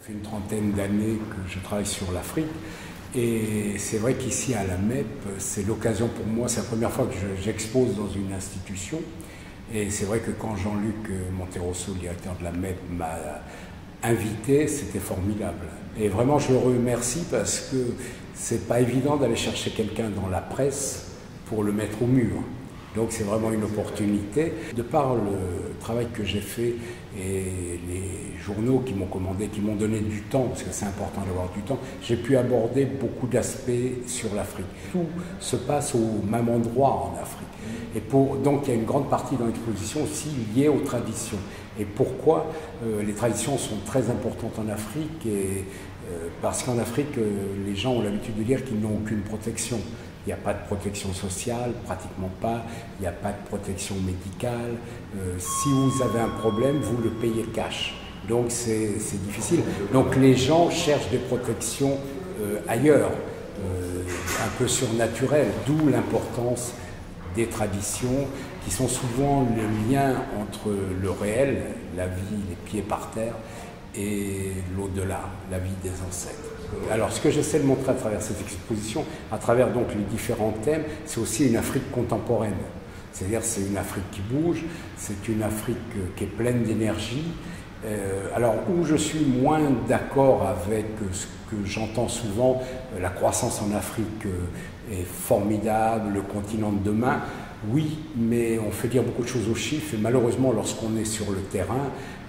Ça fait une trentaine d'années que je travaille sur l'Afrique. Et c'est vrai qu'ici à la MEP, c'est l'occasion pour moi, c'est la première fois que j'expose dans une institution. Et c'est vrai que quand Jean-Luc Monterosso, le directeur de la MEP, m'a invité, c'était formidable. Et vraiment, je le remercie parce que c'est pas évident d'aller chercher quelqu'un dans la presse pour le mettre au mur. Donc c'est vraiment une opportunité. De par le travail que j'ai fait et les journaux qui m'ont commandé, qui m'ont donné du temps, parce que c'est important d'avoir du temps, j'ai pu aborder beaucoup d'aspects sur l'Afrique. Tout se passe au même endroit en Afrique. Et donc il y a une grande partie dans l'exposition aussi liée aux traditions. Et pourquoi les traditions sont très importantes en Afrique parce qu'en Afrique, les gens ont l'habitude de dire qu'ils n'ont aucune protection. Il n'y a pas de protection sociale, pratiquement pas. Il n'y a pas de protection médicale. Si vous avez un problème, vous le payez cash. Donc c'est difficile. Donc les gens cherchent des protections ailleurs, un peu surnaturelles, d'où l'importance des traditions qui sont souvent le lien entre le réel, la vie, les pieds par terre, et l'au-delà, la vie des ancêtres. Alors ce que j'essaie de montrer à travers cette exposition, à travers donc les différents thèmes, c'est aussi une Afrique contemporaine. C'est-à-dire c'est une Afrique qui bouge, c'est une Afrique qui est pleine d'énergie. Alors où je suis moins d'accord avec ce que j'entends souvent, la croissance en Afrique est formidable, le continent de demain, oui, mais on fait dire beaucoup de choses aux chiffres et malheureusement lorsqu'on est sur le terrain,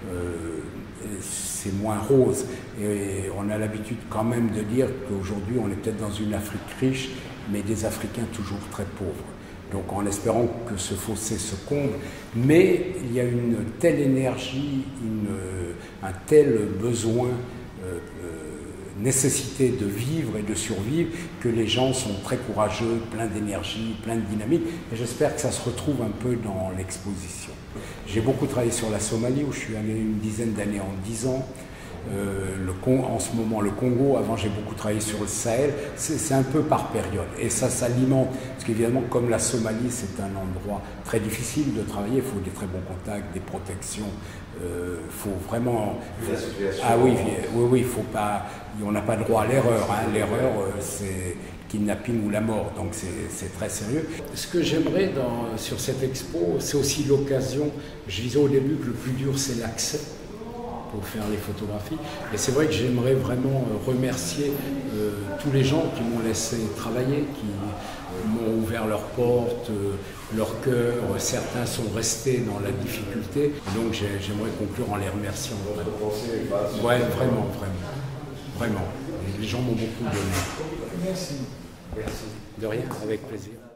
c'est moins rose. Et on a l'habitude quand même de dire qu'aujourd'hui on est peut-être dans une Afrique riche, mais des Africains toujours très pauvres. Donc en espérant que ce fossé se comble, mais il y a une telle énergie, un tel besoin, nécessité de vivre et de survivre, que les gens sont très courageux, pleins d'énergie, pleins de dynamique, et j'espère que ça se retrouve un peu dans l'exposition. J'ai beaucoup travaillé sur la Somalie, où je suis allé une dizaine d'années en 10 ans. En ce moment le Congo, avant j'ai beaucoup travaillé sur le Sahel, c'est un peu par période et ça s'alimente, parce qu'évidemment comme la Somalie c'est un endroit très difficile de travailler, il faut des très bons contacts, des protections, faut vraiment... Ah oui, il faut pas, on n'a pas droit à l'erreur, hein. L'erreur c'est kidnapping ou la mort, donc c'est très sérieux. Ce que j'aimerais sur cette expo, c'est aussi l'occasion, je disais au début que le plus dur c'est l'accès pour faire les photographies. Et c'est vrai que j'aimerais vraiment remercier tous les gens qui m'ont laissé travailler, qui m'ont ouvert leurs portes, leur cœur. Certains sont restés dans la difficulté. Donc j'aimerais conclure en les remerciant. Ouais, vraiment. Les gens m'ont beaucoup donné. Merci. De rien, avec plaisir.